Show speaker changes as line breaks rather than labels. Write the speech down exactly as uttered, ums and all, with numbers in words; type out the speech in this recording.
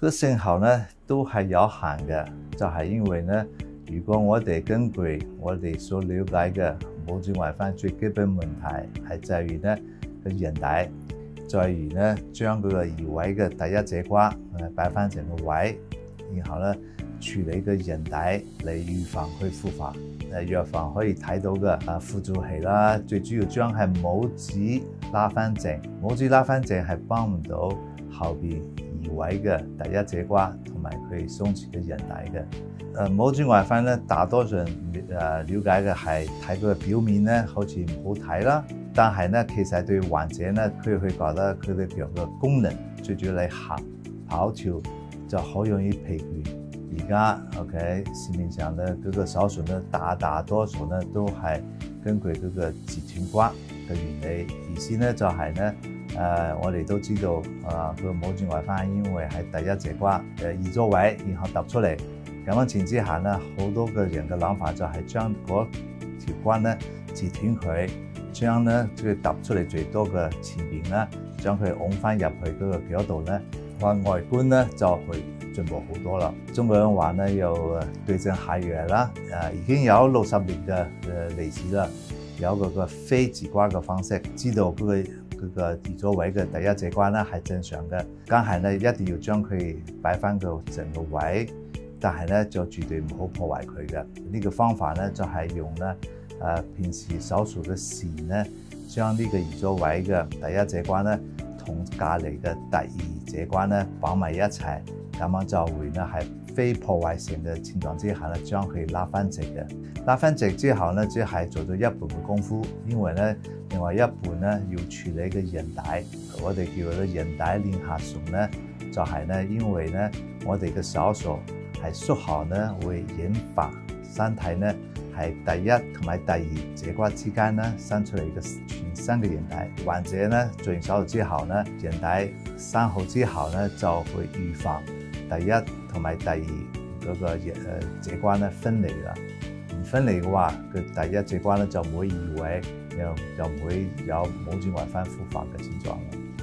個成效咧都係有限嘅，就係因為咧，如果我哋根據我哋所了解嘅拇指外翻最基本問題係在於咧個韌帶，在於咧將嗰個移位嘅第一節瓜誒擺翻成個位，然後咧處理個韌帶嚟預防佢復發。誒藥房可以睇到嘅啊輔助器啦，最主要將係拇指拉翻正，拇指拉翻正係幫唔到後邊移位嘅第一節瓜同埋佢鬆弛嘅韌帶嘅。誒拇指外翻咧，大多數人誒了解嘅係睇佢嘅表面咧，好似唔好睇啦。但係咧，其實對患者咧，佢會覺得佢嘅腳嘅功能，最主要你行跑跳就好容易疲倦。而家 OK 市面上咧嗰個手術咧，大大多數咧都係根據嗰個截斷骨嘅原理，意思咧就係咧誒，我哋都知道啊，個拇指外翻因為係第一節骨誒移咗位，然後突出嚟。咁樣前之下咧，好多嘅人嘅諗法就係將嗰條骨咧截斷佢，將咧佢突出嚟最多嘅前邊咧，將佢拱翻入去嗰個腳度咧，個外觀咧就會進步好多啦。中國人話咧又對症下藥啦，誒已經有六十年嘅誒歷史啦，有嗰個非截骨嘅方式，知道嗰個嗰個移咗位嘅第一節骨咧係正常嘅，梗係咧一定要將佢擺翻個正個位。但係咧就絕對唔好破壞佢嘅。呢個方法咧就係用咧誒平時手術嘅線咧，將呢個移咗位嘅第一節骨咧同隔離嘅第二節骨咧綁埋一齊，咁樣就會咧係非破壞性嘅情況之下咧將佢拉翻直嘅。拉翻直之後咧，只係做咗一半嘅功夫，因為咧另外一半咧要處理嘅韌帶，我哋叫做韌帶鏈下送咧，就係咧因為咧我哋嘅手術係術後咧會引發身體咧係第一同埋第二節骨之間咧生出嚟嘅全新嘅韌帶。患者咧做完手術之後咧，韌帶生好之後咧就會預防第一同埋第二嗰個誒節骨咧分離啦。唔分離嘅話，佢第一節骨咧就唔會移位，又就唔會有拇指外翻復發嘅症狀啦。